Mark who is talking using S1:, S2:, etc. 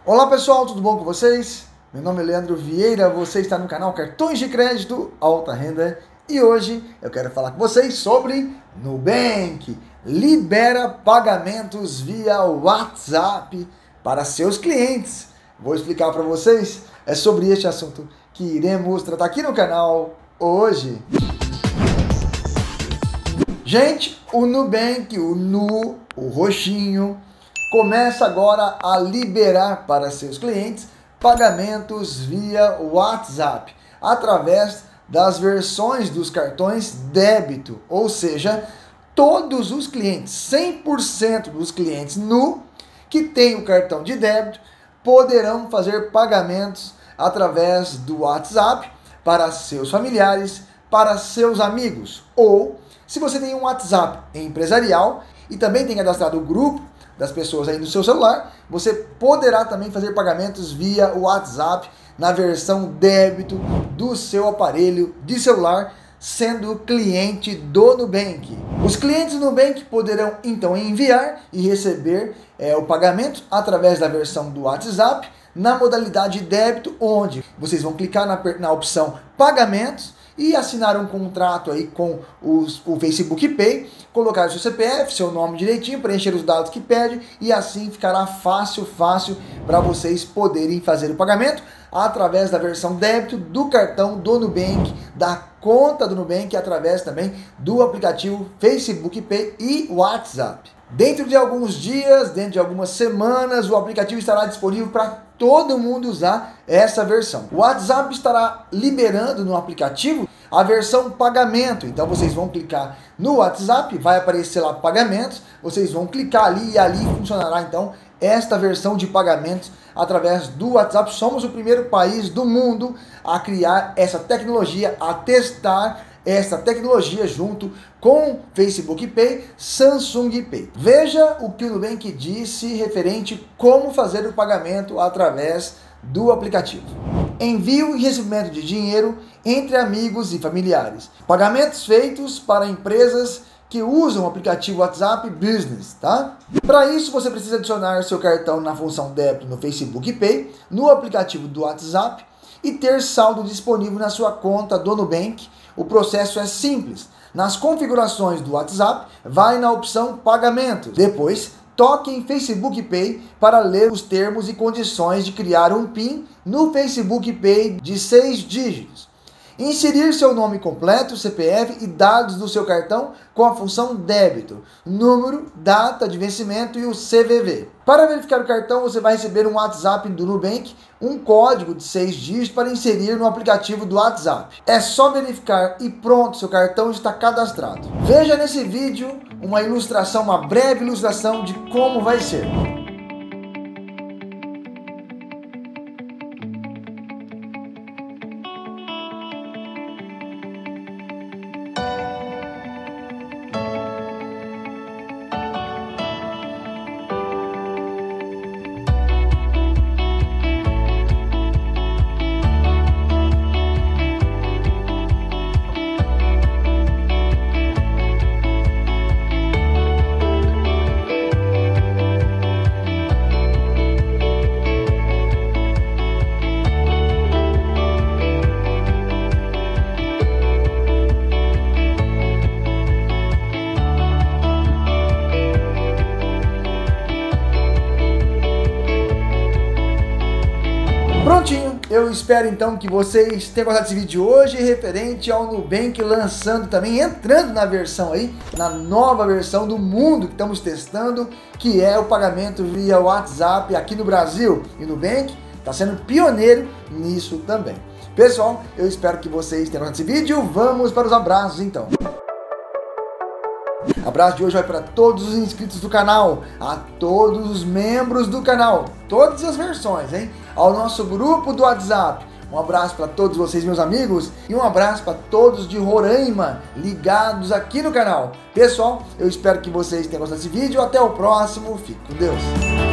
S1: Olá pessoal, tudo bom com vocês? Meu nome é Leandro Vieira, você está no canal Cartões de Crédito Alta Renda e hoje eu quero falar com vocês sobre Nubank. Libera pagamentos via WhatsApp para seus clientes. Vou explicar para vocês, é sobre este assunto que iremos tratar aqui no canal hoje. Gente, o Nubank, o roxinho, começa agora a liberar para seus clientes pagamentos via WhatsApp, através das versões dos cartões débito, ou seja, todos os clientes, 100% dos clientes que têm o cartão de débito, poderão fazer pagamentos através do WhatsApp para seus familiares, para seus amigos, ou se você tem um WhatsApp empresarial e também tem cadastrado o grupo das pessoas aí no seu celular, você poderá também fazer pagamentos via WhatsApp na versão débito do seu aparelho de celular, sendo cliente do Nubank. Os clientes do Nubank poderão então enviar e receber o pagamento através da versão do WhatsApp na modalidade débito, onde vocês vão clicar na opção pagamentos e assinar um contrato aí com o Facebook Pay, colocar o seu CPF, seu nome direitinho, preencher os dados que pede e assim ficará fácil para vocês poderem fazer o pagamento através da versão débito do cartão do Nubank, da conta do Nubank, através também do aplicativo Facebook Pay e WhatsApp. Dentro de alguns dias, dentro de algumas semanas, o aplicativo estará disponível para todo mundo usar essa versão. O WhatsApp estará liberando no aplicativo a versão pagamento. Então vocês vão clicar no WhatsApp, vai aparecer lá pagamentos, vocês vão clicar ali e ali funcionará então esta versão de pagamentos através do WhatsApp. Somos o primeiro país do mundo a criar essa tecnologia, a testar essa tecnologia junto com Facebook Pay, Samsung Pay. Veja o que o Nubank disse referente como fazer o pagamento através do aplicativo. Envio e recebimento de dinheiro entre amigos e familiares. Pagamentos feitos para empresas que usam o aplicativo WhatsApp Business, tá? Para isso você precisa adicionar seu cartão na função débito no Facebook Pay, no aplicativo do WhatsApp e ter saldo disponível na sua conta do Nubank. O processo é simples. Nas configurações do WhatsApp, vai na opção Pagamentos. Depois, toque em Facebook Pay para ler os termos e condições de criar um PIN no Facebook Pay de 6 dígitos. Inserir seu nome completo, CPF e dados do seu cartão com a função débito, número, data de vencimento e o CVV. Para verificar o cartão, você vai receber um WhatsApp do Nubank, um código de 6 dígitos para inserir no aplicativo do WhatsApp. É só verificar e pronto, seu cartão está cadastrado. Veja nesse vídeo uma ilustração, uma breve ilustração de como vai ser. Prontinho, eu espero então que vocês tenham gostado desse vídeo hoje referente ao Nubank lançando também, entrando na versão aí, na nova versão do mundo que estamos testando, que é o pagamento via WhatsApp aqui no Brasil. E o Nubank está sendo pioneiro nisso também. Pessoal, eu espero que vocês tenham gostado desse vídeo. Vamos para os abraços então. Abraço de hoje vai para todos os inscritos do canal, a todos os membros do canal, todas as versões, hein? Ao nosso grupo do WhatsApp. Um abraço para todos vocês, meus amigos, e um abraço para todos de Roraima ligados aqui no canal. Pessoal, eu espero que vocês tenham gostado desse vídeo. Até o próximo. Fique com Deus.